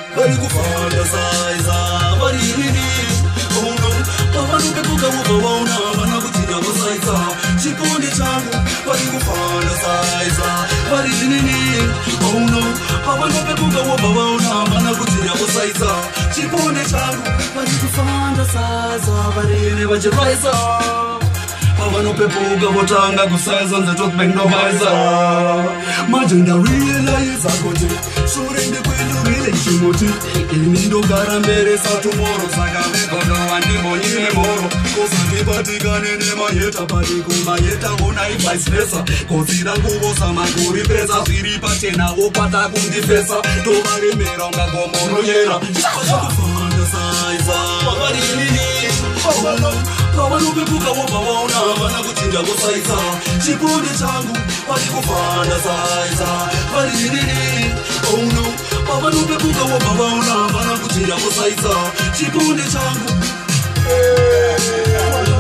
vari kufantasiza vari nini ono pavanopepuka vobva vaona vana kuti ndavosaidza chiponde changu vari kufantasiza vari nini ono pavanopepuka vobva vaona vana kuti ndavosaidza chiponde changu vari kufantasiza vari vachirwaisa pavanopepuka votanga kusaiza nzetotbank novaiza manje ndarealiza kuti shure ndikuendurire chimoti ini ndogara mbere satumoro saka vegodowa ndimonyime moro kosandipatikane nemayeta patikumayeta onai vice versa kodzira nguvosa makuri pesa zviri pachenawo kwata kundifesa tovaremera ungagomboronyera ndakufantasiza wavarinini pavanopepuka vobva vaona vana kuti ndavosaidza chiponde changu vari kufantasiza vari nini ono pavanopepuka vobva vaona vana kuti ndavosaidza chiponde changu